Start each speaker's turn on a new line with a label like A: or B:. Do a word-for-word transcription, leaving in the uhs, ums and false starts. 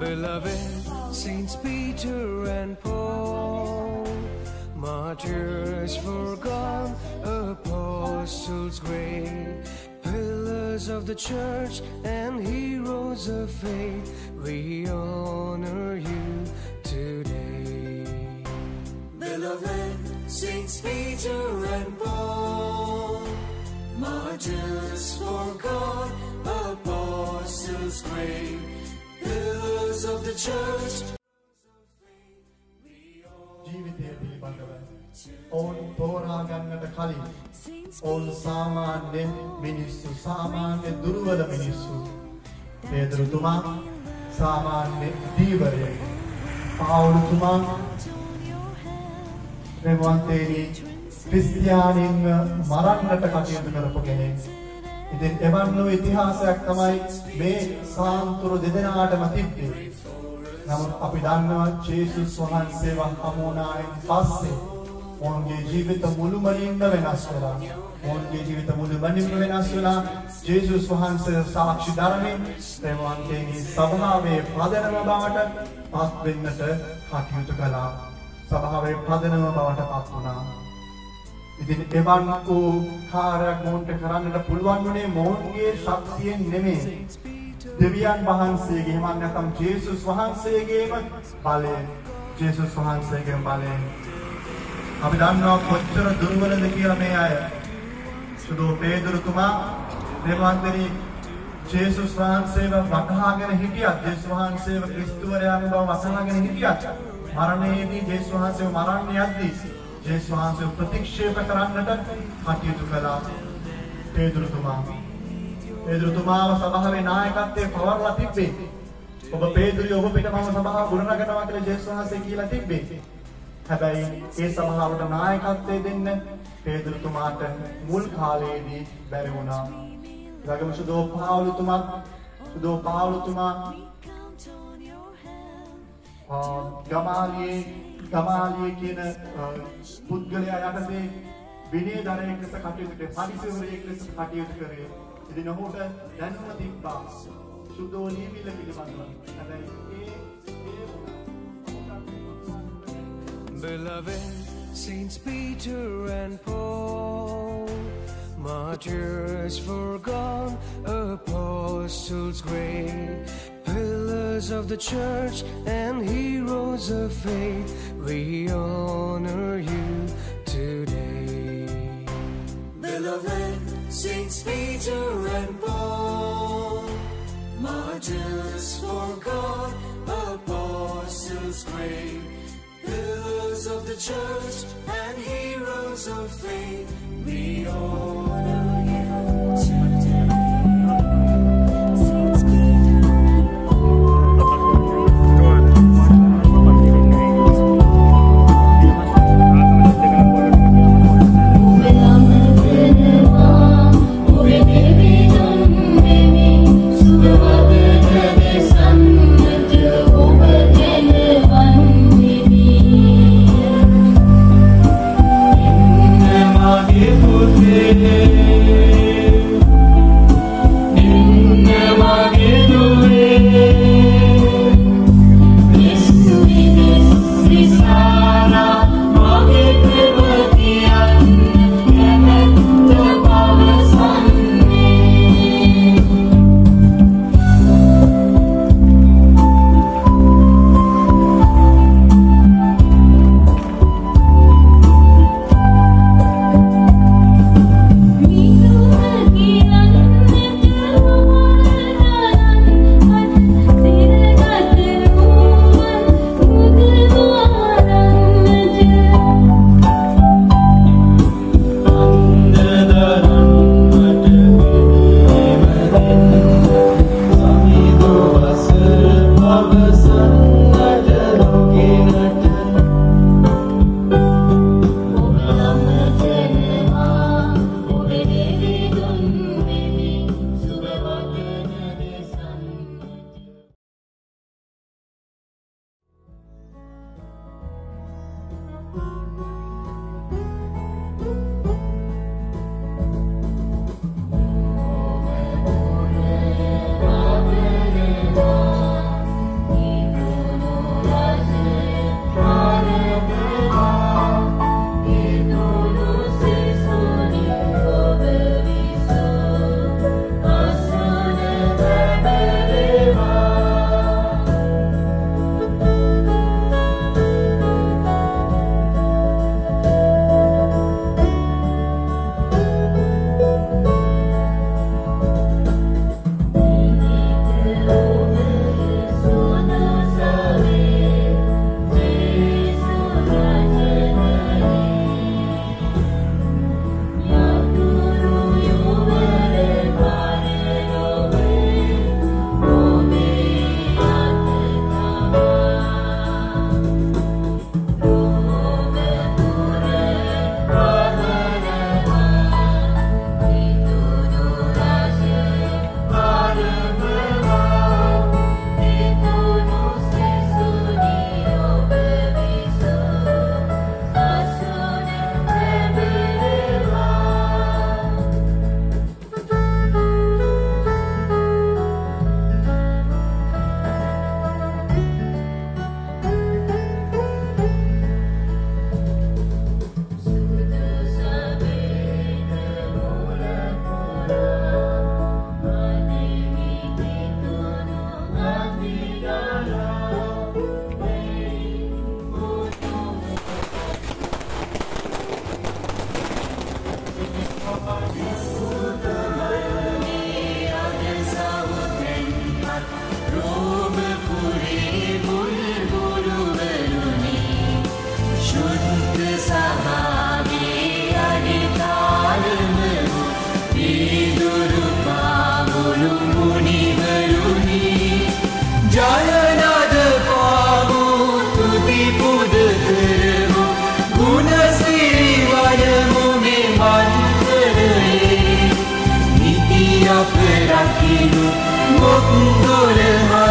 A: Beloved Saints Peter and Paul, martyrs for God, apostles great, pillars of the church and heroes of faith, we honor you today.
B: Beloved Saints Peter and Paul, martyrs for God, apostles great, pillars of the church.
C: ජීවිතය පිළිබඳව ඔවුන් තෝරා ගන්නට කලින් ඔවුන් සාමාන්‍ය මිනිස්සු, සාමාන්‍ය දුර්වල මිනිස්සු. පේතරුතුමා සාමාන්‍ය දීවරයෙක්, පාවුලුතුමා ප්‍රේමවන්තයෙනි ක්‍රිස්තියානින්ව මරන්නට කටයුතු කරපු කෙනෙක්. ඉතින් එවන් වූ ඉතිහාසයක් තමයි මේ සාන්තුරු දෙදෙනාටම තිබ්බේ. නමුත් අපි දන්නවා ජේසුස් වහන්සේව හමු වුණායින් පස්සේ ඔවුන්ගේ ජීවිත මුළුමනින්ම වෙනස් වෙලා, ඔවුන්ගේ ජීවිත මුළුමනින්ම වෙනස් වෙලා ජේසුස් වහන්සේ සාක්ෂි දරමින් ප්‍රේමවන්තයෙනි සභාවේ පදනම බවට පත් වෙන්නට කටයුතු කළා. සභාවේ පදනම බවට පත් වුණා. ඉතින් එවන් වූ කාර්යයක් මොවුන්ට කරන්නට පුළුවන් වුණේ මොවුන්ගේ ශක්තියෙන් නෙමෙයි. දෙවියන් වහන්සේගේ, එහෙම නැත්නම් ජේසුස් වහන්සේගේම බලයෙන්, ජේසුස් වහන්සේගේම බලයෙන්. අපි දන්නවා කොච්චර දුර්වලද කියලා මේ අය. සුදු පේදුරුතුමා දෙවන්තරි ජේසුස් වහන්සේව වටහාගෙන හිටියත්, ජේසුස් වහන්සේව ක්‍රිස්තුවරයාගේ බව වටහාගෙන හිටියත්, මරණයේදී ජේසුස් වහන්සේව මරන්න යද්දී ජේසුස් වහන්සේව ප්‍රතික්ෂේප කරන්නට කටයුතු කළා පේදුරුතුමා. පේදුරුතුමාව සභාවේ නායකත්වයේ පවර්ලා තිබ්බේ. ඔබ පේදුරුයි ඔබ පිට මම සභාව ගුණනගනවා කියලා ජේසුස් වහන්සේ කියලා තිබ්බේ. හැබැයි ඒ සභාවට නායකත්වය දෙන්න පේදුරුතුමාට මුල් කාලයේදී බැරි වුණා. රාගම සුදෝ පාවුලුතුමා සුදෝ පාවුලුතුමා ගමාලියේ ගමාලියේ කියන පුද්ගලයා යටතේ විනයදරයෙක් ලෙස කටයුතු කරේ, පරිසරයෙක් ලෙස කටයුතු කරේ. ඉතින් ඔහුට දැනුම තිබ්බා සුදෝ නීවිල පිළිබඳව. හැබැයි ඒ
A: Beloved Saints Peter and Paul, martyrs for God, apostles great, pillars of the church and heroes of faith, we honor you today.
B: Beloved Saints Peter and Paul, martyrs for God, apostles great, pillars of the church and heroes of faith, we honor you today. Saints Peter and
C: Yeah.
B: අප රකිනු මොක්දොර